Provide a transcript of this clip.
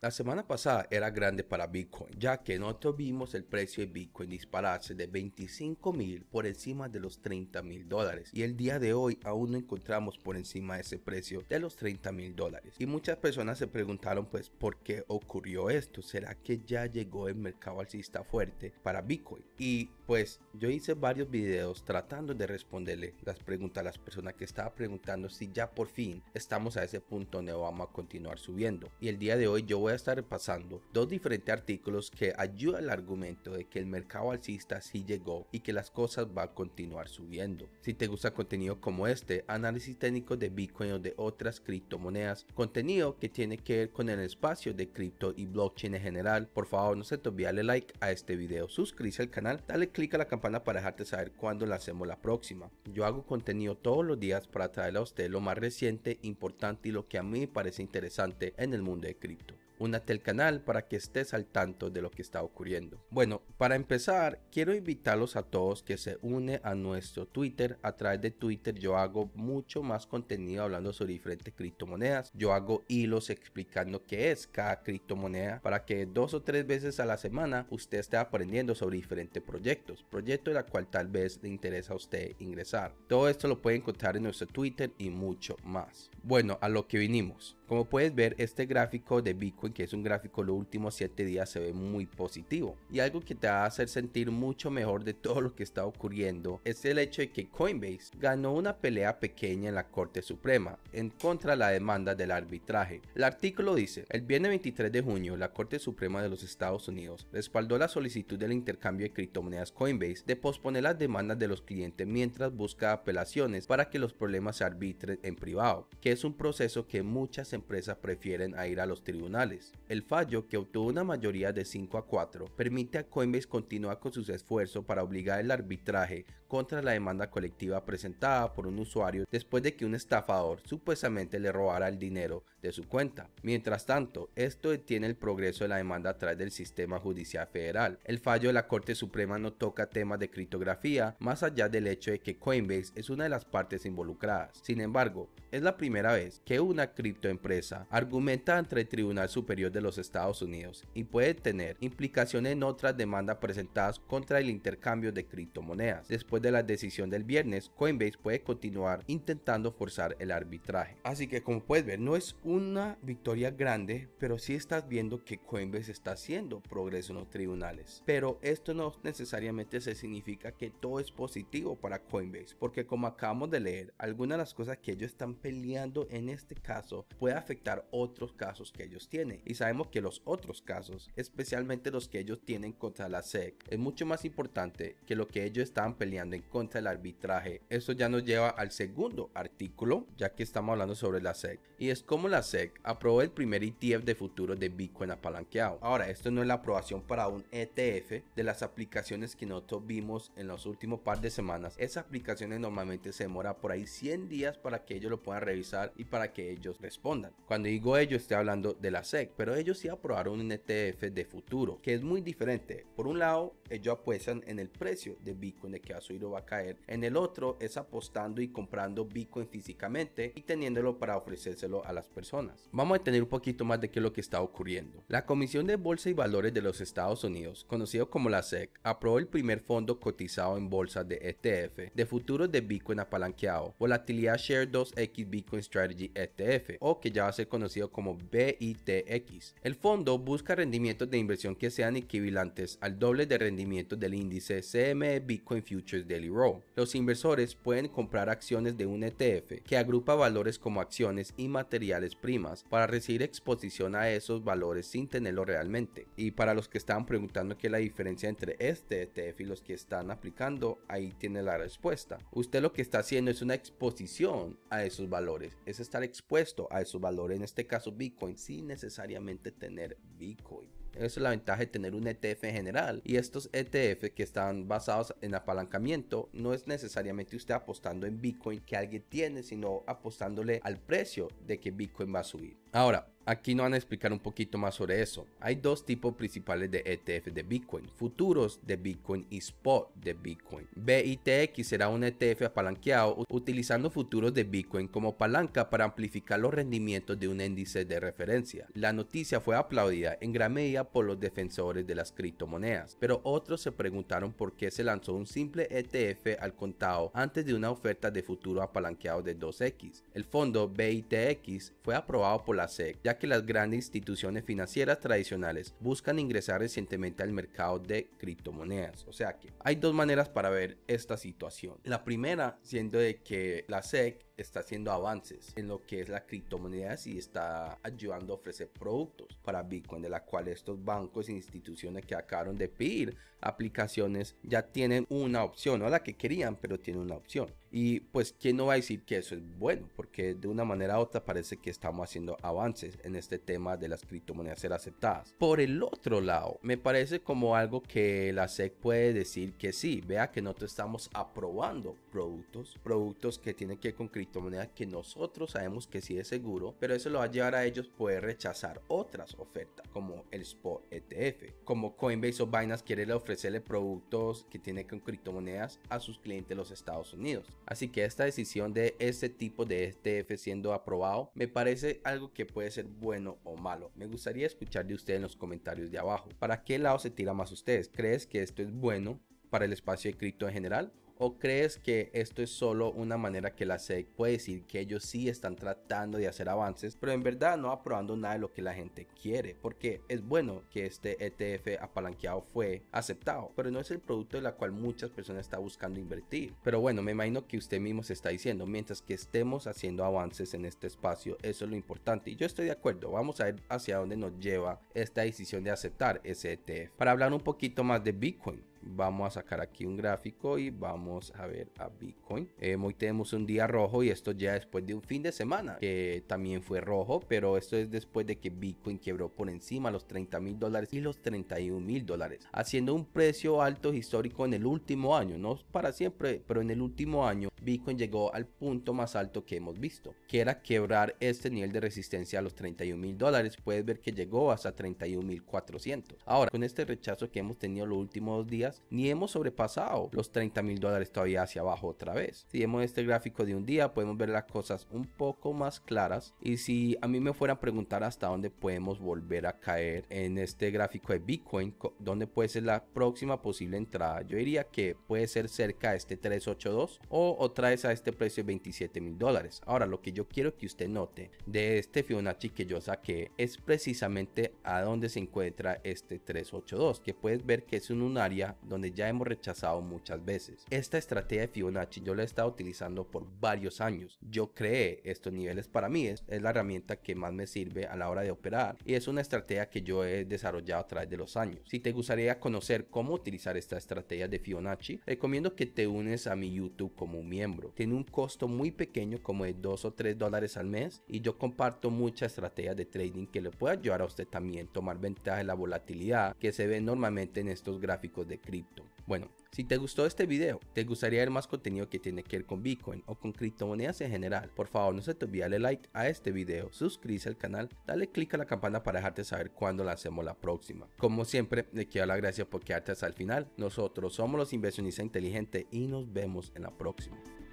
La semana pasada era grande para Bitcoin, ya que nosotros vimos el precio de Bitcoin dispararse de 25.000 por encima de los $30.000 y el día de hoy aún no encontramos por encima de ese precio de los $30.000 y muchas personas se preguntaron pues por qué ocurrió esto. ¿Será que ya llegó el mercado alcista fuerte para Bitcoin? Y pues yo hice varios videos tratando de responderle las preguntas a las personas que estaban preguntando si ya por fin estamos a ese punto donde vamos a continuar subiendo. Y el día de hoy yo voy a estar repasando dos diferentes artículos que ayudan al argumento de que el mercado alcista sí llegó y que las cosas van a continuar subiendo. Si te gusta contenido como este, análisis técnico de Bitcoin o de otras criptomonedas, contenido que tiene que ver con el espacio de cripto y blockchain en general, por favor no se te olvide darle like a este video, suscríbete al canal, dale click a la campana para dejarte saber cuándo lancemos la próxima. Yo hago contenido todos los días para traerle a usted lo más reciente, importante y lo que a mí me parece interesante en el mundo de cripto. Únete al canal para que estés al tanto de lo que está ocurriendo. Bueno, para empezar, quiero invitarlos a todos que se unen a nuestro Twitter. A través de Twitter yo hago mucho más contenido hablando sobre diferentes criptomonedas. Yo hago hilos explicando qué es cada criptomoneda para que 2 o 3 veces a la semana usted esté aprendiendo sobre diferentes proyectos en la cual tal vez le interesa a usted ingresar. Todo esto lo puede encontrar en nuestro Twitter y mucho más. Bueno, a lo que vinimos. Como puedes ver, este gráfico de Bitcoin, que es un gráfico los últimos 7 días, se ve muy positivo. Y algo que te va a hacer sentir mucho mejor de todo lo que está ocurriendo es el hecho de que Coinbase ganó una pelea pequeña en la Corte Suprema en contra de la demanda del arbitraje. El artículo dice: el viernes 23 de junio, la Corte Suprema de los Estados Unidos respaldó la solicitud del intercambio de criptomonedas Coinbase de posponer las demandas de los clientes mientras busca apelaciones para que los problemas se arbitren en privado, que es un proceso que muchas empresas prefieren a ir a los tribunales. El fallo, que obtuvo una mayoría de 5-4, permite a Coinbase continuar con sus esfuerzos para obligar el arbitraje contra la demanda colectiva presentada por un usuario después de que un estafador supuestamente le robara el dinero de su cuenta. Mientras tanto, esto detiene el progreso de la demanda a través del sistema judicial federal. El fallo de la Corte Suprema no toca temas de criptografía más allá del hecho de que Coinbase es una de las partes involucradas. Sin embargo, es la primera vez que una criptoempresa argumenta ante el Tribunal Superior de los Estados Unidos y puede tener implicaciones en otras demandas presentadas contra el intercambio de criptomonedas. Después de la decisión del viernes, Coinbase puede continuar intentando forzar el arbitraje. Así que como puedes ver, no es una victoria grande, pero sí estás viendo que Coinbase está haciendo progreso en los tribunales. Pero esto no necesariamente se significa que todo es positivo para Coinbase, porque como acabamos de leer, algunas de las cosas que ellos están peleando en este caso puede afectar otros casos que ellos tienen, y sabemos que los otros casos, especialmente los que ellos tienen contra la SEC, es mucho más importante que lo que ellos estaban peleando en contra del arbitraje. Eso ya nos lleva al segundo artículo, ya que estamos hablando sobre la SEC, y es como la SEC aprobó el primer ETF de futuros de Bitcoin apalanqueado. Ahora, esto no es la aprobación para un ETF de las aplicaciones que nosotros vimos en los últimos par de semanas. Esas aplicaciones normalmente se demora por ahí 100 días para que ellos lo puedan revisar y para que ellos respondan. Cuando digo ellos, estoy hablando de la SEC, pero ellos sí aprobaron un ETF de futuro, que es muy diferente. Por un lado, ellos apuestan en el precio de Bitcoin, de que va a subir o va a caer. En el otro es apostando y comprando Bitcoin físicamente y teniéndolo para ofrecérselo a las personas. Vamos a entender un poquito más de qué es lo que está ocurriendo. La Comisión de Bolsa y Valores de los Estados Unidos, conocido como la SEC, aprobó el primer fondo cotizado en bolsa de ETF de futuros de Bitcoin apalanqueado, Volatilidad Share 2X Bitcoin Strategy ETF, o que ya va a ser conocido como BITX. El fondo busca rendimientos de inversión que sean equivalentes al doble de rendimientos del índice CME Bitcoin Futures Daily Row. Los inversores pueden comprar acciones de un ETF que agrupa valores como acciones y materiales primas para recibir exposición a esos valores sin tenerlo realmente. Y para los que estaban preguntando qué es la diferencia entre este ETF y los que están aplicando, ahí tiene la respuesta. Usted lo que está haciendo es una exposición a esos valores, es estar expuesto a esos valores, en este caso Bitcoin, sin necesariamente tener Bitcoin. Esa es la ventaja de tener un ETF en general, y estos ETF que están basados en apalancamiento no es necesariamente usted apostando en Bitcoin que alguien tiene, sino apostándole al precio de que Bitcoin va a subir. Ahora, aquí nos van a explicar un poquito más sobre eso. Hay dos tipos principales de ETF de Bitcoin: futuros de Bitcoin y spot de Bitcoin. BITX será un ETF apalanqueado utilizando futuros de Bitcoin como palanca para amplificar los rendimientos de un índice de referencia. La noticia fue aplaudida en gran medida por los defensores de las criptomonedas, pero otros se preguntaron por qué se lanzó un simple ETF al contado antes de una oferta de futuro apalanqueado de 2X. El fondo BITX fue aprobado por la SEC, ya que las grandes instituciones financieras tradicionales buscan ingresar recientemente al mercado de criptomonedas. O sea que hay dos maneras para ver esta situación. La primera siendo de que la SEC está haciendo avances en lo que es la criptomoneda y está ayudando a ofrecer productos para Bitcoin, de la cual estos bancos e instituciones que acabaron de pedir aplicaciones ya tienen una opción, no la que querían, pero tienen una opción. Y pues quién no va a decir que eso es bueno, porque de una manera u otra parece que estamos haciendo avances en este tema de las criptomonedas ser aceptadas. Por el otro lado, me parece como algo que la SEC puede decir que sí, vea que nosotros estamos aprobando productos que tienen que ver con criptomonedas que nosotros sabemos que sí es seguro, pero eso lo va a llevar a ellos poder rechazar otras ofertas como el spot ETF, como Coinbase o Binance quiere ofrecerle productos que tienen con criptomonedas a sus clientes de los Estados Unidos. Así que esta decisión de este tipo de ETF siendo aprobado me parece algo que puede ser bueno o malo. Me gustaría escuchar de ustedes en los comentarios de abajo. ¿Para qué lado se tira más ustedes? ¿Crees que esto es bueno para el espacio de cripto en general? ¿O crees que esto es solo una manera que la SEC puede decir que ellos sí están tratando de hacer avances, pero en verdad no aprobando nada de lo que la gente quiere? Porque es bueno que este ETF apalanqueado fue aceptado, pero no es el producto de la cual muchas personas están buscando invertir. Pero bueno, me imagino que usted mismo se está diciendo, mientras que estemos haciendo avances en este espacio, eso es lo importante. Y yo estoy de acuerdo, vamos a ver hacia dónde nos lleva esta decisión de aceptar ese ETF. Para hablar un poquito más de Bitcoin, vamos a sacar aquí un gráfico y vamos a ver a Bitcoin. Hoy tenemos un día rojo y esto ya después de un fin de semana que también fue rojo, pero esto es después de que Bitcoin quebró por encima los $30,000 y los $31,000, haciendo un precio alto histórico en el último año, no para siempre, pero en el último año Bitcoin llegó al punto más alto que hemos visto, que era quebrar este nivel de resistencia a los $31,000. Puedes ver que llegó hasta 31,400. Ahora, con este rechazo que hemos tenido los últimos 2 días, ni hemos sobrepasado los $30,000 todavía hacia abajo otra vez. Si vemos este gráfico de un día, podemos ver las cosas un poco más claras. Y si a mí me fueran a preguntar hasta dónde podemos volver a caer en este gráfico de Bitcoin, dónde puede ser la próxima posible entrada, yo diría que puede ser cerca de este 382 o otra vez a este precio de $27,000. Ahora, lo que yo quiero que usted note de este Fibonacci que yo saqué es precisamente a dónde se encuentra este 382, que puedes ver que es en un área donde ya hemos rechazado muchas veces. Esta estrategia de Fibonacci yo la he estado utilizando por varios años. Yo creé estos niveles, para mí es la herramienta que más me sirve a la hora de operar y es una estrategia que yo he desarrollado a través de los años. Si te gustaría conocer cómo utilizar esta estrategia de Fibonacci, recomiendo que te unes a mi YouTube como un miembro. Tiene un costo muy pequeño, como de $2 o $3 al mes, y yo comparto muchas estrategias de trading que le puede ayudar a usted también tomar ventaja de la volatilidad que se ve normalmente en estos gráficos de cripto. Bueno, si te gustó este video, te gustaría ver más contenido que tiene que ver con Bitcoin o con criptomonedas en general, por favor no se te olvide darle like a este video, suscribirse al canal, dale click a la campana para dejarte saber cuando lancemos la próxima. Como siempre, le quiero dar las gracias por quedarte hasta el final. Nosotros somos los inversionistas inteligentes y nos vemos en la próxima.